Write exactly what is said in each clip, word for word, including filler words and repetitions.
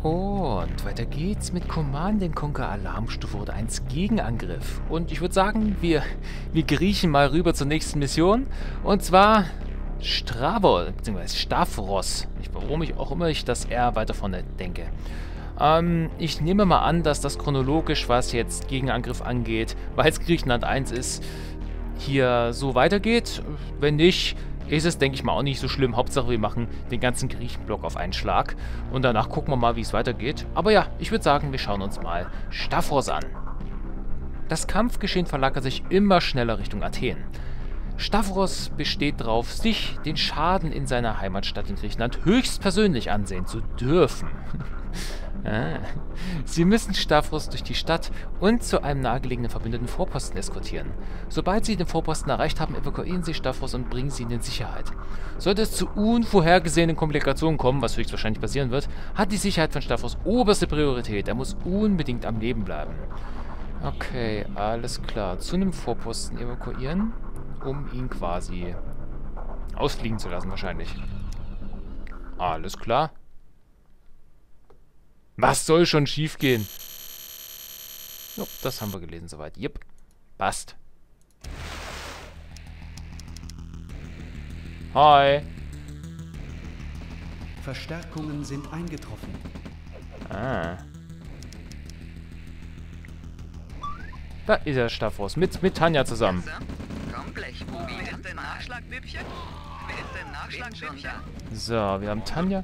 Und weiter geht's mit Command and Conquer Alarmstufe Runde eins Gegenangriff. Und ich würde sagen, wir, wir griechen mal rüber zur nächsten Mission. Und zwar Stravol, beziehungsweise Stavros. Ich, warum ich auch immer ich das R weiter vorne denke. Ähm, ich nehme mal an, dass das chronologisch, was jetzt Gegenangriff angeht, weil es Griechenland eins ist, hier so weitergeht. Wenn nicht, ist es, denke ich mal, auch nicht so schlimm. Hauptsache, wir machen den ganzen Griechenblock auf einen Schlag. Und danach gucken wir mal, wie es weitergeht. Aber ja, ich würde sagen, wir schauen uns mal Stavros an. Das Kampfgeschehen verlagert sich immer schneller Richtung Athen. Stavros besteht darauf, sich den Schaden in seiner Heimatstadt in Griechenland höchstpersönlich ansehen zu dürfen. Ah. Sie müssen Stavros durch die Stadt und zu einem nahegelegenen verbündeten Vorposten eskortieren. Sobald Sie den Vorposten erreicht haben, evakuieren Sie Stavros und bringen Sie ihn in Sicherheit. Sollte es zu unvorhergesehenen Komplikationen kommen, was höchstwahrscheinlich passieren wird, hat die Sicherheit von Stavros oberste Priorität. Er muss unbedingt am Leben bleiben. Okay, alles klar. Zu einem Vorposten evakuieren, um ihn quasi ausfliegen zu lassen wahrscheinlich. Alles klar. Was soll schon schief gehen? Jo, das haben wir gelesen soweit. Jep. Passt. Hi. Verstärkungen sind eingetroffen. Ah. Da ist der Stavros. Mit, mit Tanja zusammen. So, wir haben Tanja.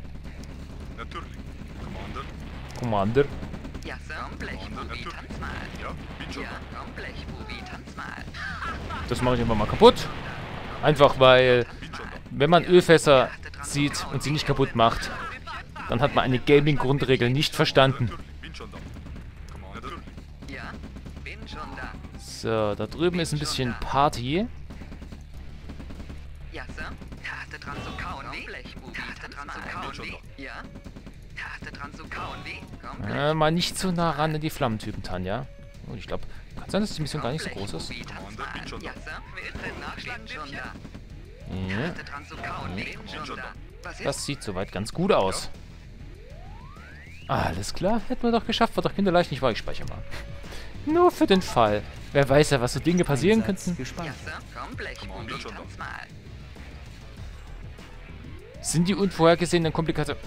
Commander. Ja, Sir. Blechbubi, tanz mal. Ja, bin schon. Ja, komm, Blechbubi, tanz mal. Das mache ich einfach mal kaputt. Einfach weil, wenn man Ölfässer sieht und sie nicht kaputt macht, dann hat man eine Gaming-Grundregel nicht verstanden. Ja, bin schon da. So, da drüben ist ein bisschen Party. Ja, Sir. Karte dran zu kauen, wie? Blechbubi, Karte dran zu kauen, wie? Ja. Karte dran zu kauen, wie? Komm, Äh, mal nicht zu nah ran in die Flammentypen, Tanja. Und ich glaube, kann sein, dass die Mission gar nicht so groß ist. Ja, Sir. Will den Nachschlag schon da. Ja. Karte dran zu kauen, wie? Schon da. Was ist? Das sieht soweit ganz gut aus. Alles klar, hätten wir doch geschafft. War doch kinderleicht, nicht wahr? Ich speichere mal. Nur für den Fall. Wer weiß ja, was so Dinge passieren könnten. Ja, Sir. Komm, Blechbubi, tanz mal. Sind die unvorhergesehenen Komplikationen...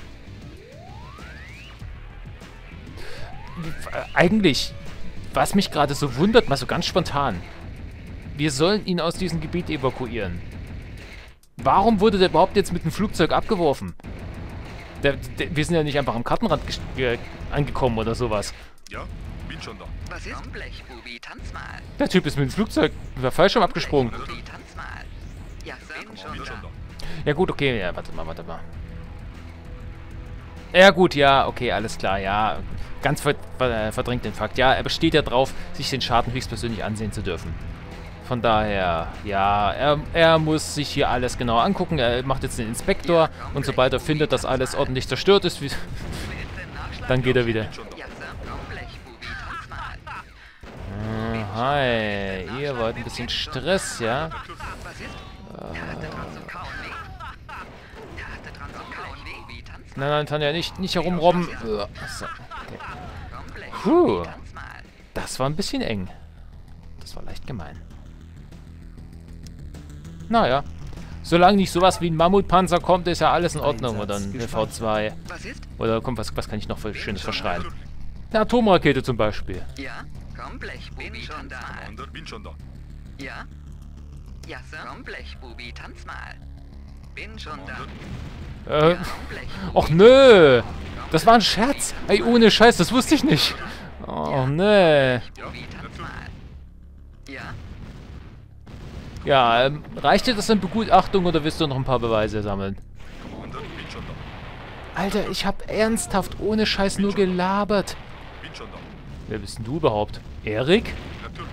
Eigentlich, was mich gerade so wundert, mal so ganz spontan. Wir sollen ihn aus diesem Gebiet evakuieren. Warum wurde der überhaupt jetzt mit dem Flugzeug abgeworfen? Der, der, wir sind ja nicht einfach am Kartenrand äh, angekommen oder sowas. Ja, bin schon da. Was ist? Komm, Blechbubi, tanz mal. Der Typ ist mit dem Flugzeug über Fallschirm abgesprungen. Blechbubi, tanz mal. Ja, Sir. Bin schon Bin schon da. da. Ja gut, okay, ja, warte mal, warte mal. Ja gut, ja, okay, alles klar, ja. Ganz ver ver verdrängt den Fakt. Ja, er besteht ja drauf, sich den Schaden höchstpersönlich ansehen zu dürfen. Von daher, ja, er, er muss sich hier alles genau angucken. Er macht jetzt den Inspektor und sobald er findet, dass alles ordentlich zerstört ist, wie dann geht er wieder. Ja, Sir. Komm, Blechbubi, tanz mal. Äh, hi, ihr wollt ein bisschen Stress, ja? Was ist? Karte dran zu kauen, wie? Karte dran zu kauen, wie? Tanz Nein, nein, Tanja, nicht, nicht herumrobben. So, okay. Komm, Blechbubi, Puh, tanz mal. das war ein bisschen eng. Das war leicht gemein. Naja, solange nicht sowas wie ein Mammutpanzer kommt, ist ja alles in Ordnung. Oder ein V zwei. Was ist? Oder kommt, was, was kann ich noch für Schönes verschreien? Eine Atomrakete zum Beispiel. Ja, komm, Blechbubi, bin schon da. Commander, bin schon da. Ja? Ja, Sir. Komm, Blechbubi, tanz mal. Bin schon da. Äh, Ja, komm, Blechbubi. och nö. Das war ein Scherz. Ey, ohne Scheiß, das wusste ich nicht. Oh, nee. Blechbubi, tanz mal. Ja? Ja, ähm, reicht dir das in Begutachtung oder willst du noch ein paar Beweise sammeln? Commander, bin schon da. Alter, ich hab ernsthaft ohne Scheiß nur gelabert. Bin schon da. Wer bist denn du überhaupt? Erik? Natürlich.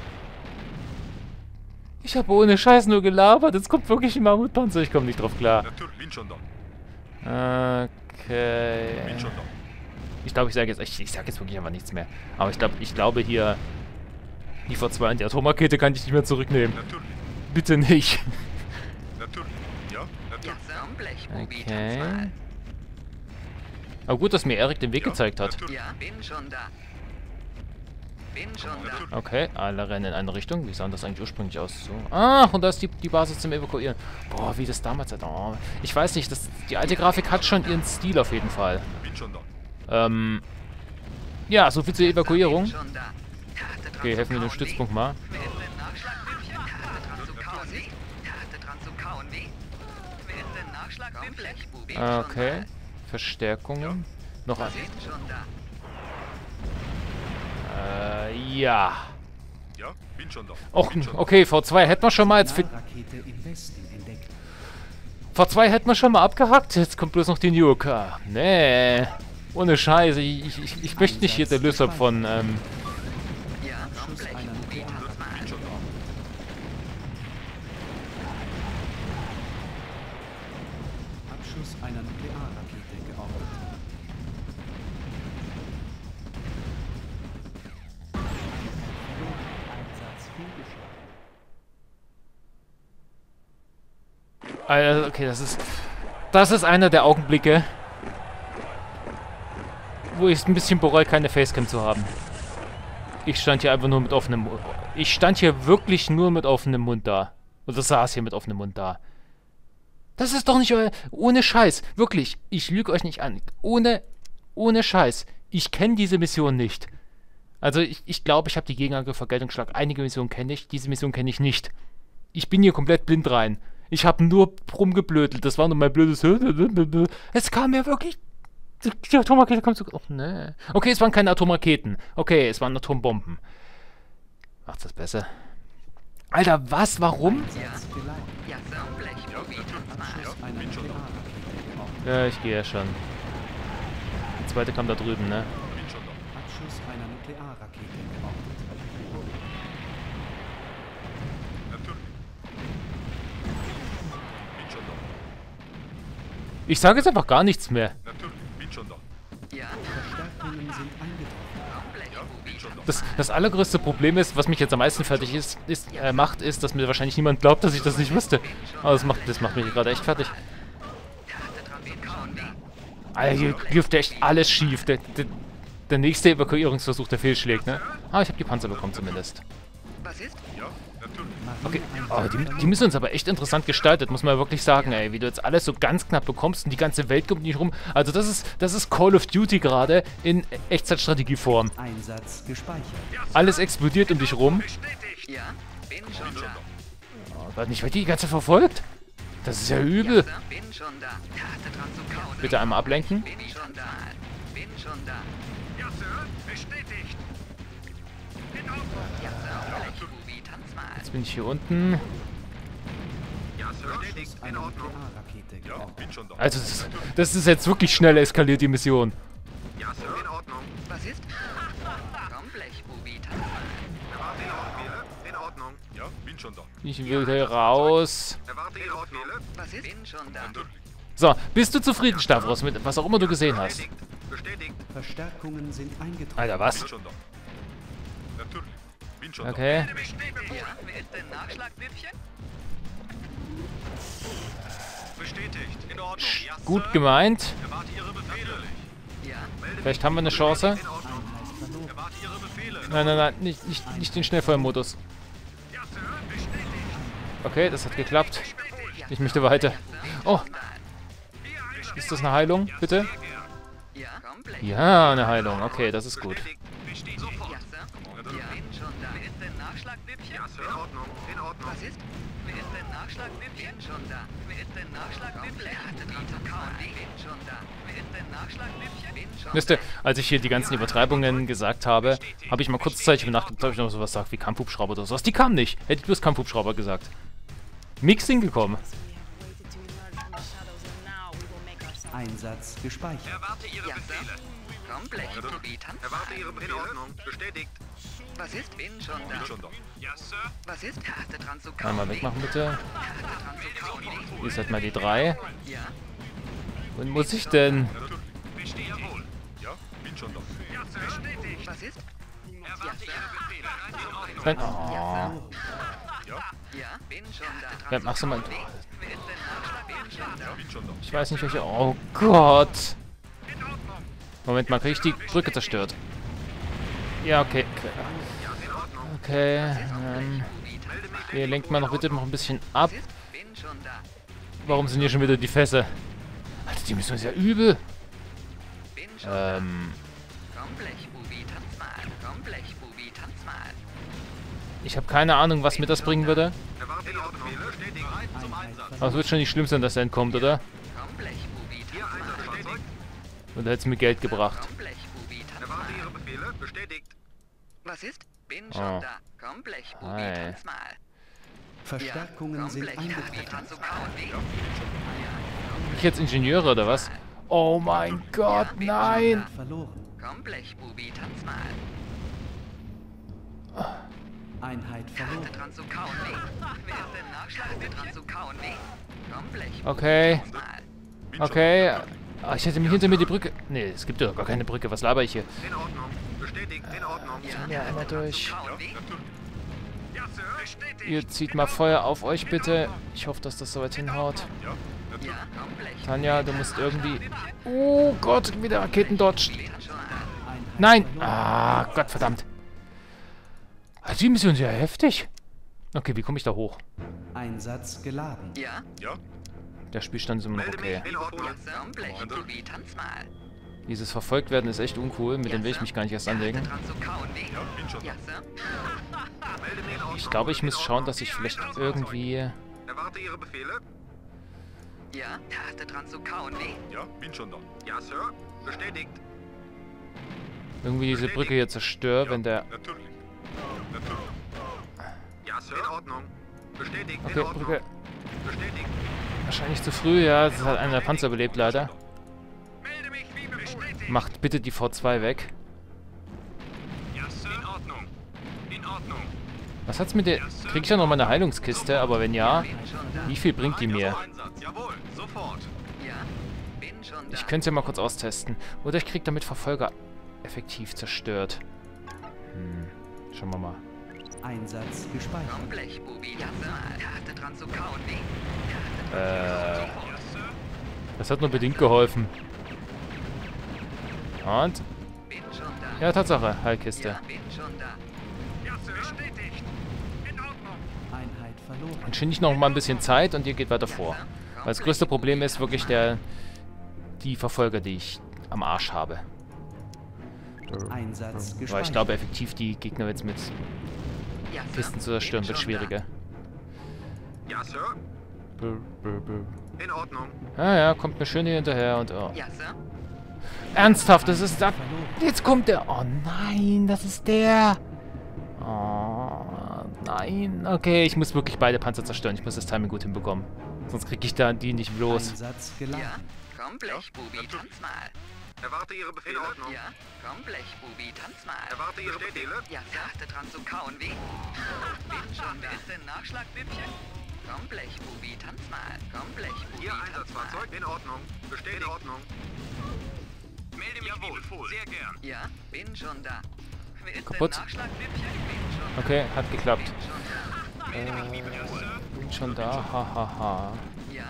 Ich habe ohne Scheiß nur gelabert. Jetzt kommt wirklich ein Mammutpanzer. Ich komme nicht drauf klar. Natürlich, bin schon da. Okay. Bin schon da. Ich glaube, ich sage jetzt, ich, ich sage jetzt wirklich einfach nichts mehr. Aber ich glaube, ich glaube hier, die V zwei und die Atomrakete kann ich nicht mehr zurücknehmen. Natürlich. Bitte nicht. Natürlich. Ja, Ja, natürlich. Sir. Komm, Blechbubi, Okay. tanz mal. Aber gut, dass mir Erik den Weg gezeigt hat. Ja, bin schon da. Bin schon da. Okay, alle rennen in eine Richtung. Wie sah das eigentlich ursprünglich aus? So. Ach, und da ist die, die Basis zum Evakuieren. Boah, wie das damals hat. Oh, ich weiß nicht, das, die alte Grafik hat schon ihren Stil auf jeden Fall. Bin schon da. Ähm, ja, so viel zur Evakuierung. Bin schon da. Karte dran Okay, zu helfen wir dem kauen, Stützpunkt mal. wie? Mit den Nachschlagbübchen. Karte dran zu kauen, wie? Karte dran zu kauen, wie? Mit den Nachschlagbübchen. Bin schon Ah, okay. da. Verstärkungen. Noch ein. Bin schon da. Äh, ja. Ja, bin schon da. Och, Bin schon da. okay, V zwei hätten wir schon mal. Jetzt für, Rakete im Westen entdeckt. V zwei hätten wir schon mal abgehackt. Jetzt kommt bloß noch die Nuke. Ah, nee. Ohne Scheiße. Ich, ich, ich möchte nicht hier der Löser von, ähm... Ja, Abschuss Raumblech. einer Wie? Nuklearrakete Bin schon da. Abschuss einer Nuklearrakete geortet. Also, okay, das ist... Das ist einer der Augenblicke, wo ich es ein bisschen bereue, keine Facecam zu haben. Ich stand hier einfach nur mit offenem Mund. Ich stand hier wirklich nur mit offenem Mund da. Oder saß hier mit offenem Mund da. Das ist doch nicht euer... Ohne Scheiß. Wirklich. Ich lüge euch nicht an. Ohne... Ohne Scheiß. Ich kenne diese Mission nicht. Also ich ich, glaube, ich habe die Gegenangriff Vergeltungsschlag. Einige Missionen kenne ich. Diese Mission kenne ich nicht. Ich bin hier komplett blind rein. Ich habe nur rumgeblödelt. Das war nur mein blödes... Es kam mir wirklich... Die Atomrakete kommt so... Oh, nee. Okay, es waren keine Atomraketen. Okay, es waren Atombomben. Macht's das besser. Alter, was? Warum? Einsatz geleitet. Ja, Raumblech. Wie? Abschuss einer bin schon da. Nuklearrakete geortet. Ja, ich gehe ja schon. Die zweite kam da drüben, ne? Bin schon da. Abschuss einer Nuklearrakete geortet. Natürlich. Bin schon da. Ich sage jetzt einfach gar nichts mehr. Natürlich. Bin schon da. Ja, Verstärkungen sind eingetroffen. Raumblech. Ja, bin schon da. Das, das allergrößte Problem ist, was mich jetzt am meisten fertig ist, ist, äh, macht, ist, dass mir wahrscheinlich niemand glaubt, dass ich das nicht wüsste. Aber das macht, das macht mich gerade echt fertig. Karte dran zu kauen, wie? Alter, hier läuft echt alles schief. Der, der, der nächste Evakuierungsversuch, der fehlschlägt, ne? Ah, ich habe die Panzer bekommen zumindest. Was ist? Ja, natürlich. Okay, oh, die, die müssen uns aber echt interessant gestaltet, muss man ja wirklich sagen, ey. Wie du jetzt alles so ganz knapp bekommst und die ganze Welt kommt nicht rum. Also das ist, das ist Call of Duty gerade in Echtzeitstrategieform. Einsatz gespeichert. Alles explodiert um dich rum. Ja, bin schon da. Oh Gott, ich werde die ganze Zeit verfolgt. Das ist ja übel. Sir, bin schon da. Karte dran zu kauen. Bitte einmal ablenken. Bin schon da. Bin schon da. Ja, Sir. Bestätigt. In Ordnung. Ja, Sir. Raumblech. Wie? Tanz mal. Jetzt bin ich hier unten. Ja, Sir. Bestätigt. Abschuss In einer Ordnung. Nuklearrakete Ja, geortet. bin schon da. Also das, das ist jetzt wirklich schnell eskaliert, die Mission. Ja, Sir. In Ordnung. Was ist? Raumblech. Wie? Tanz mal. Erwarte Ihre Befehle. In Ordnung. Ja, bin schon da. Ich will hier raus. Erwarte Ihre Befehle. Was ist? Bin schon da. Natürlich. So, bist du zufrieden, Stavros, mit was auch immer du gesehen hast? Bestätigt. Bestätigt. Verstärkungen sind eingetroffen. Alter, was? Bin schon da. Natürlich. Bin schon Okay. da. Bestätigt. Ja, wer ist denn Nachschlagbübchen? Bestätigt. In Ordnung. Ja, Sir. Gut gemeint. Erwarte Ihre Befehle. Ja, Vielleicht haben wir eine Chance. In Ordnung. Erwarte Ihre Befehle. Nein, nein, nein, nicht, nicht, nicht den Schnellfeuermodus. Ja, Sir. Bestätigt. Okay, das hat geklappt. Ich möchte weiter. Oh, ist das eine Heilung, bitte? ja, Raumblech. Ja, eine Heilung. Okay, das ist gut. Bestätigt. Bestätigt. Sofort. Ja, Sir. Ja, bin schon da. Wer ist denn Nachschlagbübchen? Ja, Sir. In Ordnung. In Ordnung. Was ist? Wer ist denn Nachschlagbübchen? Bin schon da. Wer ist denn Nachschlagbübchen? Karte dran zu kauen. Bin schon da. Wer ist denn Nachschlagbübchen? Bin schon Wisst ihr, als ich hier die ganzen Übertreibungen gesagt habe, habe ich mal kurzzeitig nachgedacht, ob ich noch sowas sage wie Kampfhubschrauber oder sowas. Die kamen nicht. Hätte ich bloß Kampfhubschrauber gesagt. Mix hingekommen. Einsatz gespeichert. Erwarte Ihre Ja, Sir. Befehle. Raumblech. Wie? Tanz Erwarte mal. Ihre Befehle. In Ordnung. Bestätigt. Was ist? Bin schon da. Bin schon da. Ja, Sir. Was ist? Karte dran zu kauen. Einmal wegmachen, bitte. Karte dran zu kauen. Hier ist halt mal die drei. Ja, Wohin muss ich denn? Natürlich. Bestehe wohl. Ja, bin schon da. Ja, Sir. Bestätigt. was ist? Erwarte Ihre Befehle. In Ordnung. Nein. Oh. Ja. Ja, bin schon da. Ja, machst du mal. Wer ist denn Nachschlag? Bin schon da. Ja, bin schon da. Ich weiß nicht welche. Oh Gott. In Ordnung. Moment mal, kriege ich die Brücke zerstört? Ja, okay. Okay, ähm... Ihr lenkt mal noch bitte noch ein bisschen ab. Bin schon da. Warum sind hier schon wieder die Fässer? Alter, die müssen uns ja übel. Bin schon Ähm... da. Komm, Blechbubi, tanz mal. Komm, Blechbubi, tanz mal. Ich habe keine Ahnung, was mir das bringen würde. Erwarte Ihre Befehle. Stetig. Bereit zum Einsatz. Aber es wird schon nicht schlimm sein, dass er entkommt, oder? Komm, Blechbubi, tanz mal. Einsatzfahrzeug. Oder hätte es mir Geld gebracht. Komm, Blechbubi, tanz Erwarte mal. Ihre Befehle. Bestätigt. Was ist? Bin schon Oh. da. Komm, Blechbubi, Hi. tanz mal. Verstärkungen komm, sind Blechbubi, eingetroffen. tanz so kauen wie. Ich jetzt Ingenieure oder was? Oh mein Gott, nein! Verloren. Komm, Blechbubi, tanz mal. Einheit verloren. Hatte dran zu kauen wie. Wer ist denn Nachschlag? Hatte dran zu kauen wie. Komm, Blechbubi, Okay, tanz mal. okay. Ah, ich hätte mir hinter mir die Brücke... Nee, es gibt ja gar keine Brücke. Was laber ich hier? In Ordnung. Bestätigt. In Ordnung. Ja, einmal durch. Kauen wie. Ja, Sir. Bestätigt. Ihr zieht mal Feuer auf euch, bitte. Ich hoffe, dass das soweit hinhaut. Ja, natürlich. Ja, komm, Blechbubi. Tanja, du musst irgendwie... Oh Gott, wieder Raketen dodgen. Bin schon da. Einheit Nein! verloren. Ah, Gott verdammt. Also die Mission ist ja heftig. Okay, wie komme ich da hoch? Einsatz geladen. Ja, Ja. Der Spielstand ist immer noch Melde okay. mich. In Ordnung. ja, komm, Blechbubi, tanz mal. Dieses Verfolgtwerden ist echt uncool. Mit dem will ich mich gar nicht erst anlegen. Hatte dran zu kauen wie. Ja, bin schon da. Ja, Sir. Melde mich. In Ordnung. Ich glaube, ich muss In schauen, Ordnung. dass ich vielleicht Einsatzfahrzeug. irgendwie... Erwarte Ihre Befehle. Ja, hatte dran zu kauen wie. Ja, bin schon da. Ja, Sir. Bestätigt. irgendwie diese Brücke hier zerstöre, wenn der... Natürlich. Natürlich. Ja, Sir. In Ordnung. Bestätigt. Okay, In Ordnung. Brücke. Bestätigt. Wahrscheinlich zu früh, ja. Es hat einer der Panzer überlebt, leider. Melde mich wie befohlen. Macht bitte die V zwei weg. Ja, Sir. In Ordnung. In Ordnung. Was hat's mit der... Krieg ich ja noch mal eine Heilungskiste? Aber wenn ja, Bin schon da. wie viel bringt die mir? Einsatz. Jawohl. Sofort. Ja, bin schon da. Ich könnte es ja mal kurz austesten. Oder ich krieg damit Verfolger effektiv zerstört. Hm, schauen wir mal. Einsatz gespeichert. Komm, Blechbubi, ja, Sir. Hatte dran zu kauen wie. Äh... Das hat nur bedingt geholfen. Und? Bin schon da. Ja, Tatsache. Heilkiste. Ja, bin schon da. Ja, Sir. Bestätigt. In Ordnung. Einheit verloren. Dann schind ich noch mal ein bisschen Zeit und ihr geht weiter vor. Weil das größte Problem ist wirklich der... Die Verfolger, die ich am Arsch habe. Einsatz gespeichert. Weil ich glaube, effektiv die Gegner jetzt mit Ja, Sir. Kisten zu zerstören Bin wird schon schwieriger. Ja, Sir. Brr, brr, brr. In Ordnung. Ja, ja, kommt mir schön hier hinterher und... Oh. Da. Ja, Sir. Ernsthaft, das ist da... Verloren. Jetzt kommt der... Oh nein, das ist der... Oh, nein. Okay, ich muss wirklich beide Panzer zerstören. Ich muss das Timing gut hinbekommen. Sonst kriege ich da die nicht bloß. Einsatz Ja, geladen. komm, Blechbubi, tanz mal. Erwarte Ihre Befehle. In Ordnung. Ja, komm, Blechbubi, tanz mal. Erwarte Ihre Befehle. Ja, Sir. Hatte dran zu kauen wie. Bin schon da. Ist denn Nachschlagbübchen? Komm, Blechbubi, tanz mal. Komm, Blechbubi, Ihr tanz mal. Einsatzfahrzeug. In Ordnung. Bestätigt. In Ordnung. Melde mich wie befohlen. Sehr gern. Ja, bin schon da. Wer ist Kaputt. denn Nachschlagbübchen? Bin schon da. Okay, hat geklappt. Bin schon da. Melde mich wie befohlen. Bin schon da, hahaha. Ha, ha. Ja,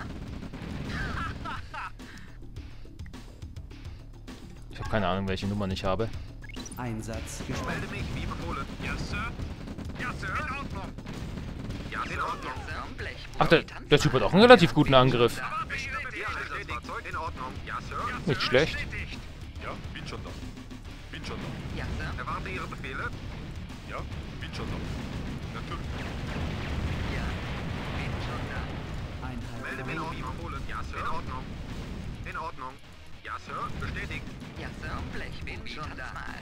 Ich habe keine Ahnung, welche Nummer ich habe. Einsatz gespeichert. Melde mich wie befohlen. Ja, Sir. Ja, Sir. In Ordnung. Ja, in Ordnung. Sir. Komm, Blechbubi, Ach, der, tanz der Typ mal. hat auch einen relativ guten Angriff. Ihr Einsatzfahrzeug. In Ordnung. Ja, Sir. Nicht schlecht. Ja, bin schon da. Bin schon da. Ja, Sir. Erwarte Ihre Befehle. Ja, bin schon da. Natürlich. Ja, bin schon da. Einheit Melde mich verloren. wie befohlen. Ja, Sir. In Ordnung. In Ordnung. Ja, Sir. Bestätigt. Ja, Sir. Komm, Blechbubi, tanz mal.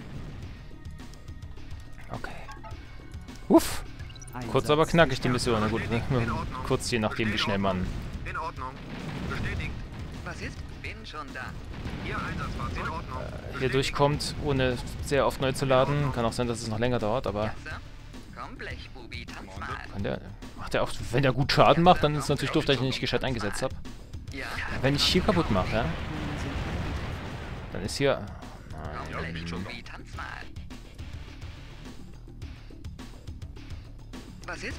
Okay. Uff. Kurz Einsatz aber knackig die gestartet. Mission. Na gut, kurz je nachdem, wie schnell man... In Ordnung. Bestätigt. Was ist? Bin schon da. Ihr Einsatzfahrzeug. In Ordnung. hier durchkommt, ohne sehr oft neu zu laden. Kann auch sein, dass es noch länger dauert, aber... Ja, Sir. Komm, Blechbubi, tanz mal. Kann der, macht der auch... Wenn der gut Schaden macht, dann ist es natürlich doof, dass ich ihn nicht gescheit eingesetzt habe. Ja, Wenn ich hier kaputt mache, ja, Verstärkungen sind eingetroffen. dann ist hier... komm, Ja, bin schon da. Blechbubi, tanz mal. Was ist?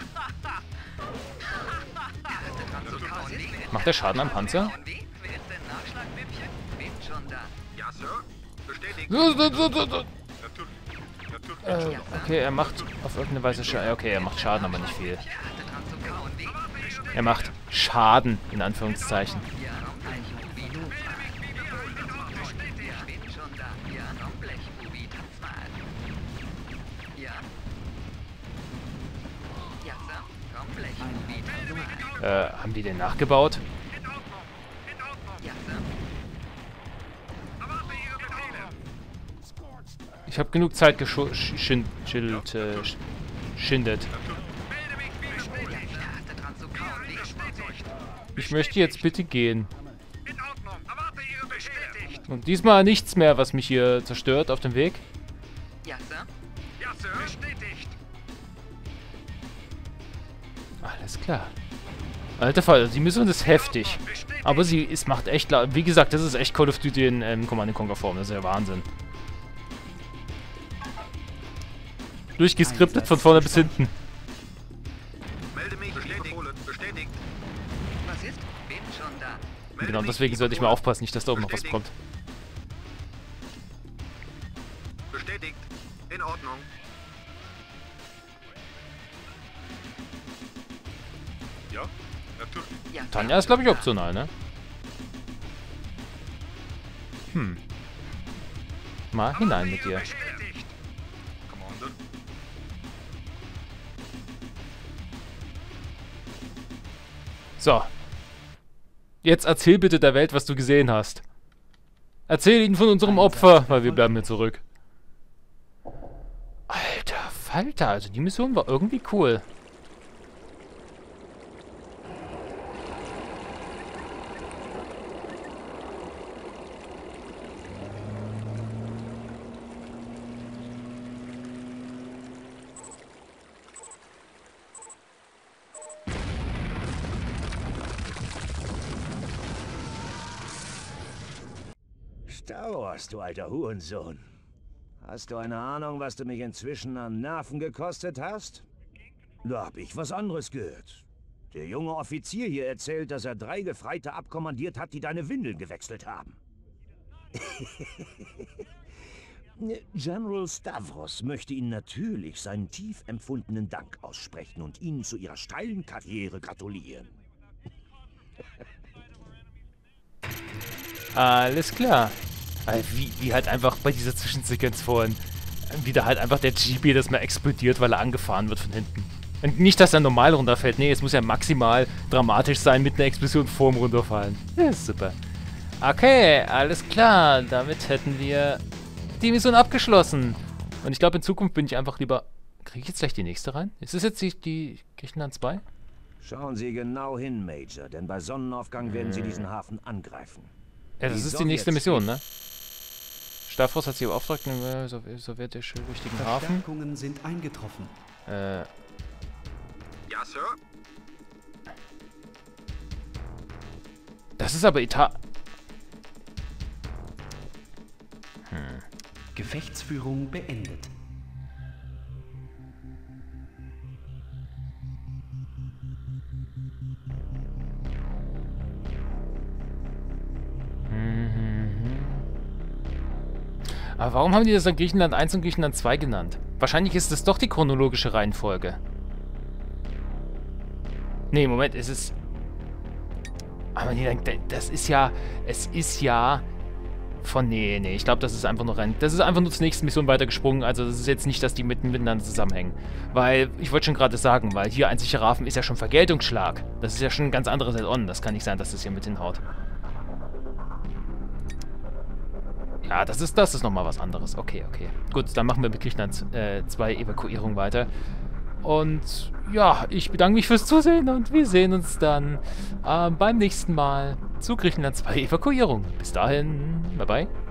Hatte dran zu kauen. Was ist? Macht der Schaden am Panzer? Kauen wie? Wer ist denn Nachschlagbübchen? Bin schon da. Ja, Sir. Bestätigt. So, so, so, so, so. Natürlich. Natürlich. Äh, okay, er macht auf irgendeine Weise Schaden. Okay, er macht Schaden, aber nicht viel. Er hatte dran zu kauen. Die Er macht Schaden, in Anführungszeichen. Ja, Blechbubi tat's mal. Ja, bin schon da. Ja, noch Blechbubi tat's mal. Ja. Ja, Sir. Komm, Blechbubi tat's mal. Äh, haben die den nachgebaut? In Ordnung. In Ordnung. Ja, Sir. Erwarte Ihre Befehle. Ich habe genug Zeit geschindet. Äh, sch- schindet. Melde mich wie bestätigt. Er hatte dran zu kauen. Die Bestätigt. Ich möchte jetzt bitte gehen. In Ordnung. Erwarte Ihre Bestätigt. Und diesmal nichts mehr, was mich hier zerstört auf dem Weg. Ja, Sir. Ja, Sir. Bestätigt. Alles klar. Alter Fall, die Mission ist heftig. Bestätigt. Aber sie ist, macht echt, la- wie gesagt, das ist echt Call of Duty in ähm, Command and Conquer Form. Das ist ja Wahnsinn. Durchgeskriptet von vorne bis hinten. Melde mich. Bestätigt. Bestätigt. Was ist? Bin schon da. Melde Genau, mich deswegen wie sollte ich mal befohlen. aufpassen, nicht, dass da oben noch was Bestätigt. kommt. Bestätigt. In Ordnung. Ja, natürlich. Ja, Sir. Tanja ist, glaube ich, optional, ne? Hm. Mal hinein mit dir. Bestätigt. Commander. So. Jetzt erzähl bitte der Welt, was du gesehen hast. Erzähl ihnen von unserem Opfer, weil wir bleiben hier zurück. Alter Falter, also die Mission war irgendwie cool. Star Wars, du alter Hurensohn. Hast du eine Ahnung, was du mich inzwischen an Nerven gekostet hast? Da hab ich was anderes gehört. Der junge Offizier hier erzählt, dass er drei Gefreite abkommandiert hat, die deine Windeln gewechselt haben. General Stavros möchte Ihnen natürlich seinen tief empfundenen Dank aussprechen und Ihnen zu Ihrer steilen Karriere gratulieren. Alles klar. Äh, Wie, wie halt einfach bei dieser Zwischensequenz vorhin wieder halt einfach der G P das mal explodiert, weil er angefahren wird von hinten. Und nicht, dass er normal runterfällt. Nee, es muss ja maximal dramatisch sein mit einer Explosion vorm Runterfallen. Ja, ist super. Okay, alles klar. Damit hätten wir die Mission abgeschlossen. Und ich glaube, in Zukunft bin ich einfach lieber... Kriege ich jetzt gleich die nächste rein? Ist das jetzt die, die Griechenland zwei? Schauen Sie genau hin, Major, denn bei Sonnenaufgang werden Sie diesen Hafen angreifen. Ja, das Die ist die nächste Sowjets- Mission, ne? Stavros hat sie beauftragt, den äh, Sow sowjetischen wichtigen Hafen. Verstärkungen sind eingetroffen. Äh, Ja, Sir. das ist aber Ita... Gefechtsführung beendet. Aber warum haben die das dann Griechenland eins und Griechenland zwei genannt? Wahrscheinlich ist das doch die chronologische Reihenfolge. Nee, Moment, es ist... Aber nee, das ist ja... Es ist ja... Von... Nee, nee, ich glaube, das ist einfach nur rein... Das ist einfach nur zur nächsten Mission weitergesprungen. Also das ist jetzt nicht, dass die mitten miteinander zusammenhängen. Weil, ich wollte schon gerade sagen, weil hier ein sicherer Hafen ist ja schon Vergeltungsschlag. Das ist ja schon ein ganz anderes Add-on. Das kann nicht sein, dass das hier mit hinhaut. Ja, das ist, das ist nochmal was anderes. Okay, okay. Gut, dann machen wir mit Griechenland äh, zwei Evakuierung weiter. Und ja, ich bedanke mich fürs Zusehen und wir sehen uns dann äh, beim nächsten Mal zu Griechenland zwei Evakuierung. Bis dahin, bye bye.